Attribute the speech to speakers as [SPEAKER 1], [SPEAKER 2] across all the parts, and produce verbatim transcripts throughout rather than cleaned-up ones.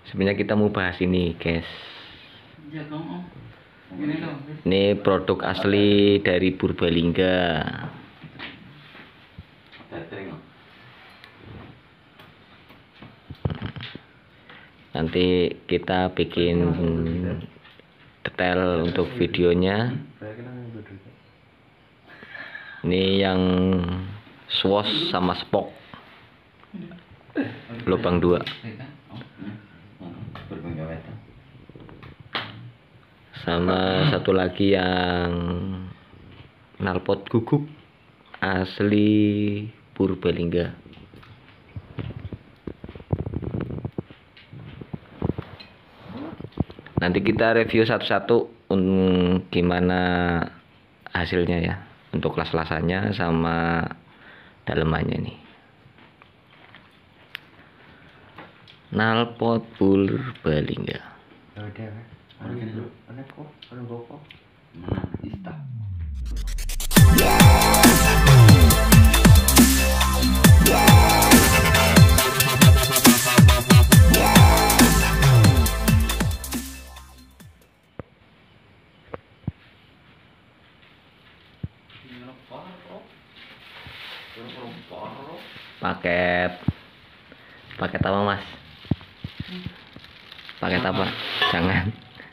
[SPEAKER 1] Sebenarnya kita mau bahas ini, guys.
[SPEAKER 2] Ya dong, Om. Ini loh.
[SPEAKER 1] Ini produk asli dari Purbalingga. Nanti kita bikin detail untuk videonya. Ini yang swoosh sama spok lubang dua. Sama satu lagi yang knalpot guguk asli Purbalingga. Nanti kita review satu-satu um, gimana hasilnya ya, untuk las-lasannya sama dalemannya nih. Knalpot Purbalingga. Paket paket apa, Mas? Paket apa? Jangan.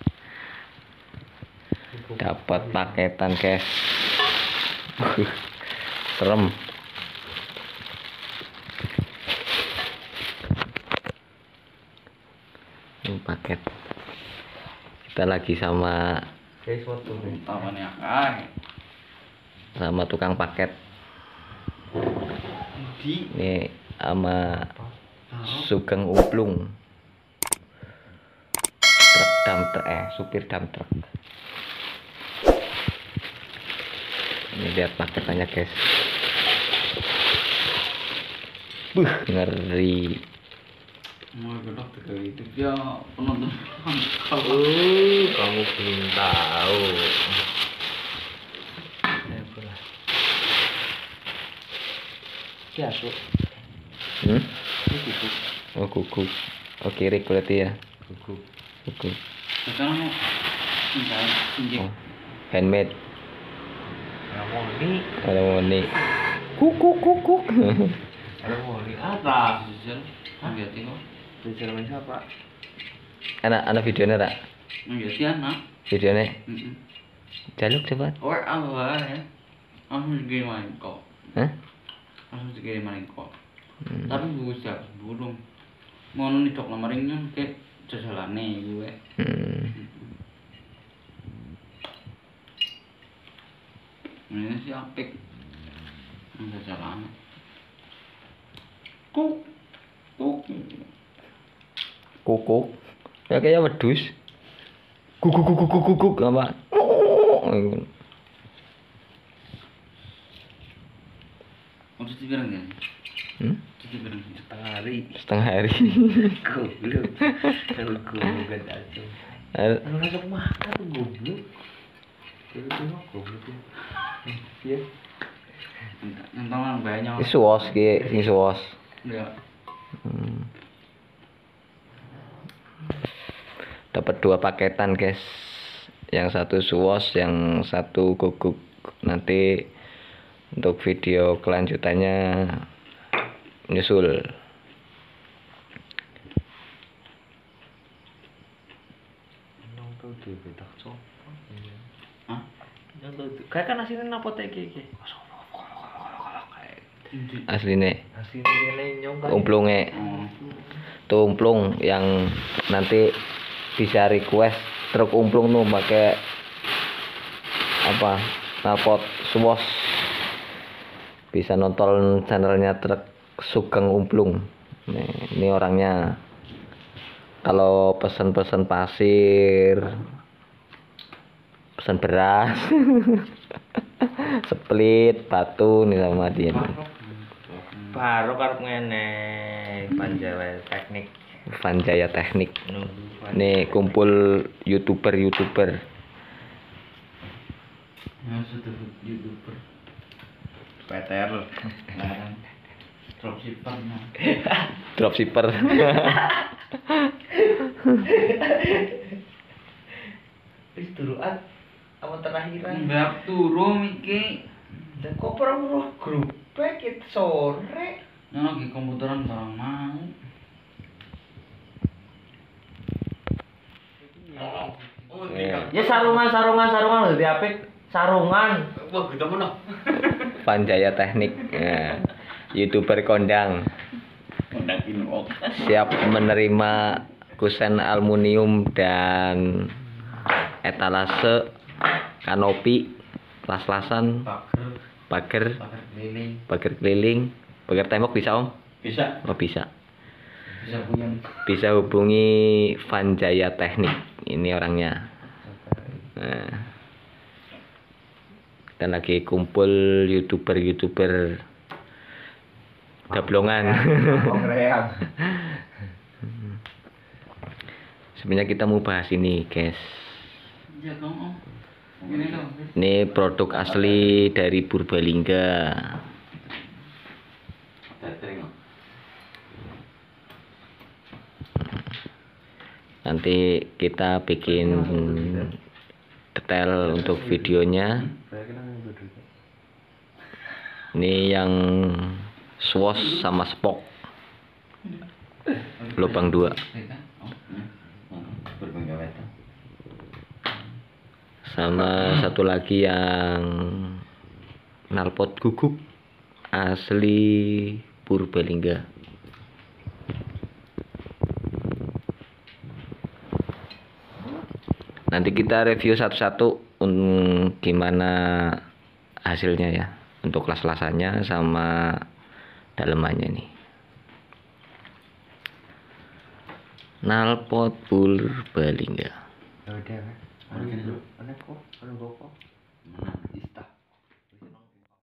[SPEAKER 1] Dapat paketan, guys. Serem. Ini paket. Kita lagi sama sama tukang paket. Ini sama Sugeng Umplung. Truk dump truck, eh supir dump truck. Ini lihat paketannya, guys. Buh, ngeri.
[SPEAKER 2] Mau gedok tiga itu dia penonton.
[SPEAKER 1] Oh, kamu belum tahu.
[SPEAKER 2] Ya, Su.
[SPEAKER 1] Hmm?
[SPEAKER 2] Guguk.
[SPEAKER 1] Oh, guguk. Oh, kiri berarti ya.
[SPEAKER 2] Guguk.
[SPEAKER 1] Guguk.
[SPEAKER 2] Sekarang mau tinggal injek.
[SPEAKER 1] Oh, handmade.
[SPEAKER 2] Ya mau ini.
[SPEAKER 1] Ada moni. Kukuk kukuk.
[SPEAKER 2] Ada mau ini atas. Jujur. Lihat ini. Jujur main siapa?
[SPEAKER 1] Anak anak videonya tak?
[SPEAKER 2] Lihat si anak.
[SPEAKER 1] Videonya.
[SPEAKER 2] Heeh.
[SPEAKER 1] Jaluk cepat.
[SPEAKER 2] Oh, apa ya? Langsung gimana kok?
[SPEAKER 1] Hah?
[SPEAKER 2] Langsung segini main kok.
[SPEAKER 1] Hmm.
[SPEAKER 2] Tapi bisa burung. Mau nih dok lamaringnya kayak jajalane gue.
[SPEAKER 1] Hmm.
[SPEAKER 2] Ini sih apik. Jajalane. Kuk. Kuk.
[SPEAKER 1] Kukuk. Ya kayak wedus. Kukuk kukuk kukuk kukuk apa?
[SPEAKER 2] Mau cuci piring kan?
[SPEAKER 1] Hmm?
[SPEAKER 2] Cuci piring setengah hari.
[SPEAKER 1] Setengah hari.
[SPEAKER 2] Goblok. Kalau goblok gak ada. Kalau masuk makan tuh goblok. Itu tuh goblok. Iya. Nonton banyak.
[SPEAKER 1] Ini swoosh ki, ini swoosh.
[SPEAKER 2] Ya.
[SPEAKER 1] Hmm. Dapat dua paketan, guys. Yang satu swoosh, yang satu guguk. Nanti untuk video kelanjutannya nyusul.
[SPEAKER 2] Kayak kan aslinya napot kayak gini.
[SPEAKER 1] Aslinya
[SPEAKER 2] Aslinya nyong kan.
[SPEAKER 1] umplungnya. Tuh umplung yang nanti bisa request truk umplung tuh pakai apa? Knalpot swoosh. Bisa nonton channelnya truk Sugeng Umplung. Nih, ini orangnya. Kalau pesan-pesan pasir, pesan beras, split, batu nih sama dia.
[SPEAKER 2] Baru karep ngene Panjaya Teknik.
[SPEAKER 1] Panjaya Teknik. Nih kumpul youtuber-youtuber.
[SPEAKER 2] Ya sudah youtuber. P T R. Larang. Dropshipper.
[SPEAKER 1] Dropshipper.
[SPEAKER 2] Wis turuan apa terakhiran?
[SPEAKER 3] Mbak turu iki.
[SPEAKER 2] Lah kok ora roh grup kita sore.
[SPEAKER 3] Ngono ki komputeran barang mau.
[SPEAKER 2] Ya sarungan sarungan sarungan lebih apik. Sarungan.
[SPEAKER 3] Wah, gitu mana?
[SPEAKER 1] Vanjaya Teknik. Ya. YouTuber kondang.
[SPEAKER 3] Kondang inok.
[SPEAKER 1] Siap menerima kusen aluminium dan etalase, kanopi, las-lasan,
[SPEAKER 3] Pager,
[SPEAKER 1] pagar,
[SPEAKER 3] pager keliling.
[SPEAKER 1] pagar keliling, pagar tembok bisa om?
[SPEAKER 3] Bisa.
[SPEAKER 1] Oh bisa.
[SPEAKER 3] Bisa punya.
[SPEAKER 1] Bisa hubungi Vanjaya Teknik. Ini orangnya. Nah, kita lagi kumpul youtuber-youtuber gablongan.
[SPEAKER 2] Kongreang.
[SPEAKER 1] Sebenarnya kita mau bahas ini, guys.
[SPEAKER 3] Ya dong, Om. Ini loh.
[SPEAKER 1] Ini produk asli dari Purbalingga.
[SPEAKER 3] Tethering.
[SPEAKER 1] Nanti kita bikin detail untuk videonya. Ini yang swoosh sama spok lubang dua. Sama satu lagi yang knalpot guguk asli Purbalingga. Nanti kita review satu-satu um, gimana hasilnya ya, untuk las-lasannya sama dalemannya nih. Knalpot Purbalingga.
[SPEAKER 2] Udah, kan? Ada kok, ada kok.